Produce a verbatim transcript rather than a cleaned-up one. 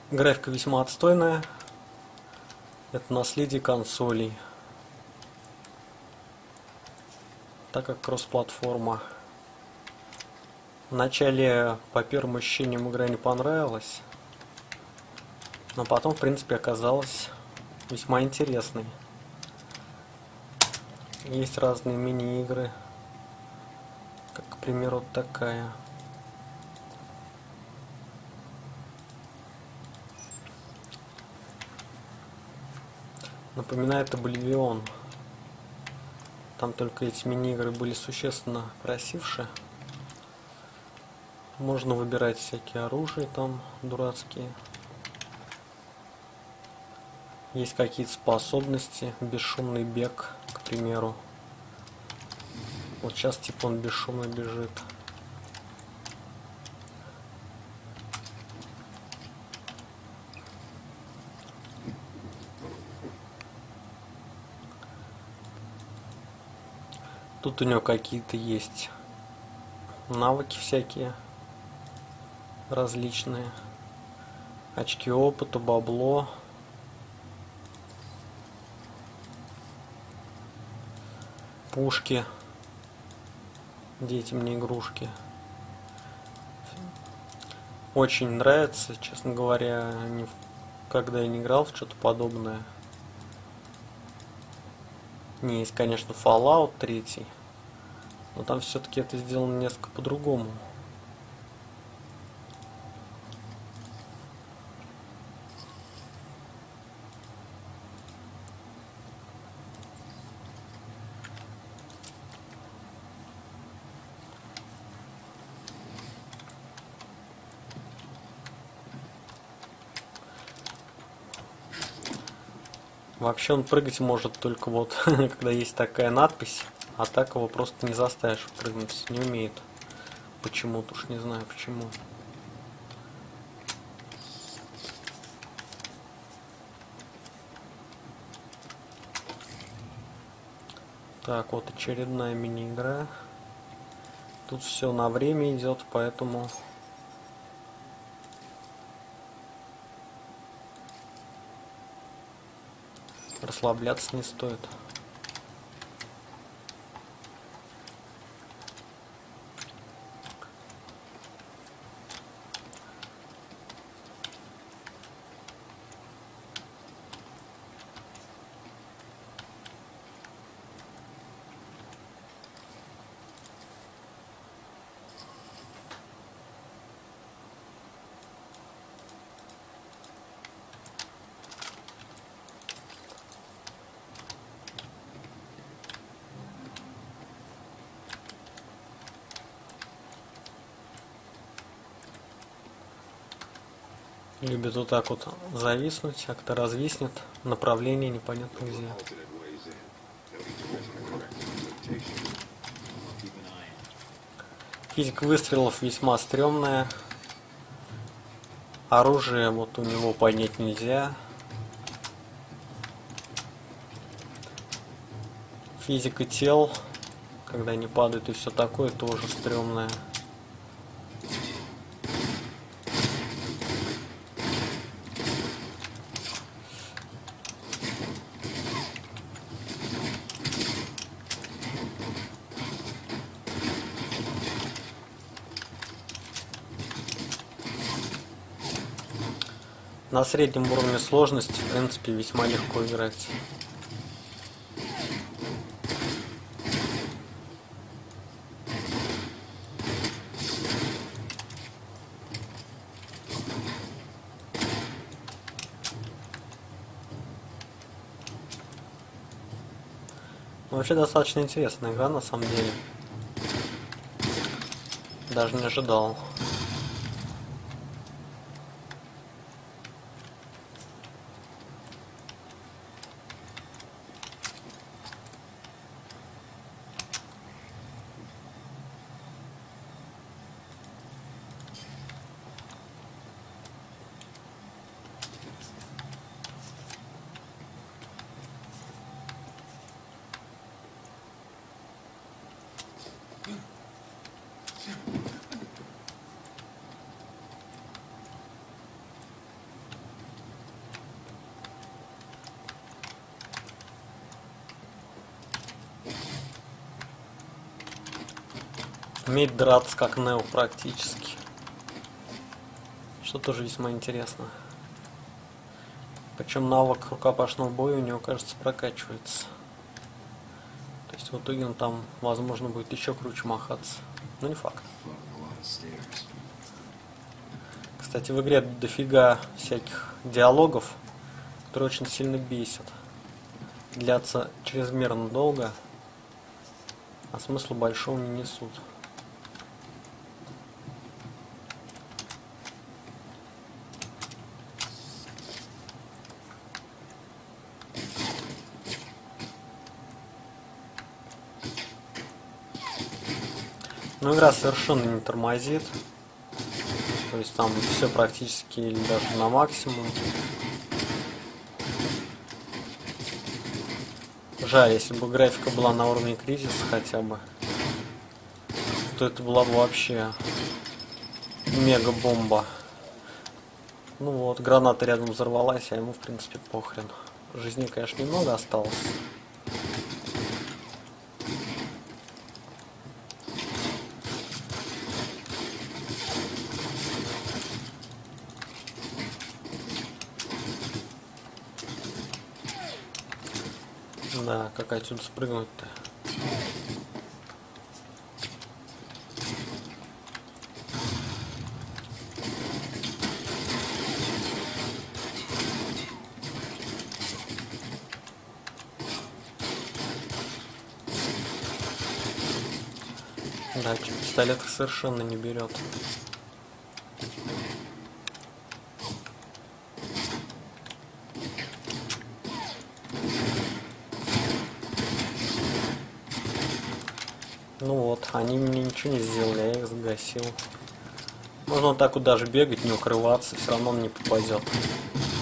Графика весьма отстойная. Это наследие консолей. Так как кросс-платформа. Вначале по первым ощущениям игра не понравилась. Но потом, в принципе, оказалась весьма интересной. Есть разные мини-игры. Как, к примеру, вот такая. Напоминает Обливион. Там только эти мини-игры были существенно красивше. Можно выбирать всякие оружия там дурацкие. Есть какие-то способности. Бесшумный бег, к примеру. Вот сейчас типа он бесшумно бежит. Тут у него какие-то есть навыки всякие различные. Очки опыта, бабло. Пушки. Детям не игрушки. Очень нравится, честно говоря, никогда я не играл в что-то подобное. Не есть, конечно, Fallout три, но там все-таки это сделано несколько по-другому. Вообще он прыгать может только вот, когда есть такая надпись, а так его просто не заставишь прыгнуть, не умеет. Почему-то, уж не знаю почему. Так, вот очередная мини-игра. Тут все на время идет, поэтому... расслабляться не стоит. Любит вот так вот зависнуть, а когда развиснет, направление непонятно где. Физика выстрелов весьма стрёмная. Оружие вот у него поднять нельзя. Физика тел, когда они падают и все такое, тоже стрёмное. На среднем уровне сложности, в принципе, весьма легко играть. Вообще достаточно интересная игра, на самом деле. Даже не ожидал. Умеет драться как Нео практически. Что тоже весьма интересно. Причем навык рукопашного боя у него, кажется, прокачивается. То есть в итоге он там, возможно, будет еще круче махаться. Но не факт. Кстати, в игре дофига всяких диалогов, которые очень сильно бесят. Длятся чрезмерно долго, а смысла большого не несут. Но игра совершенно не тормозит. То есть там все практически или даже на максимум. Жаль, если бы графика была на уровне Кризиса хотя бы, то это была бы вообще мега бомба. Ну вот, граната рядом взорвалась, а ему в принципе похрен. Жизни, конечно, немного осталось. Да, как отсюда спрыгнуть-то? Да, пистолет их совершенно не берет. Ну вот, они мне ничего не сделали, я их загасил. Можно вот так вот даже бегать, не укрываться, все равно он не попадет.